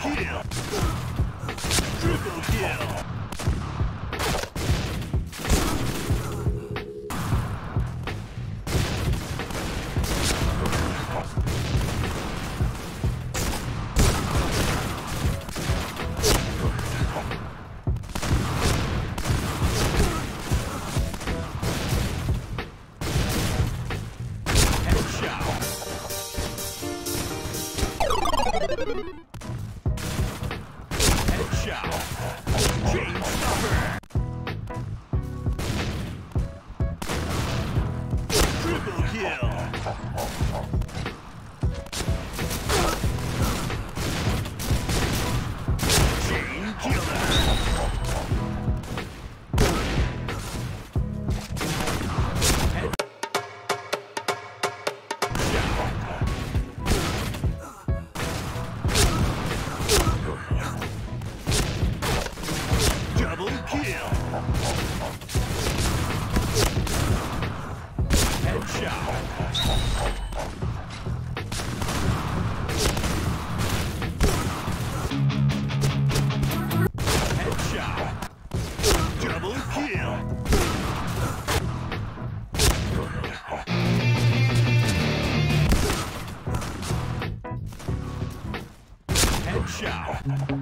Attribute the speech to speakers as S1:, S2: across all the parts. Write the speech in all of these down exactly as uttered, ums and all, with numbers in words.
S1: kill. Triple kill. Headshot. Chain stopper. Triple kill. Chain killer. Double kill. Headshot. Headshot. Double kill. Headshot.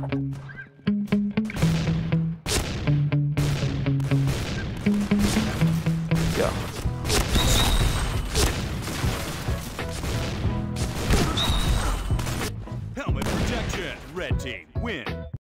S2: Yeah.
S1: Helmet protection. Red team win.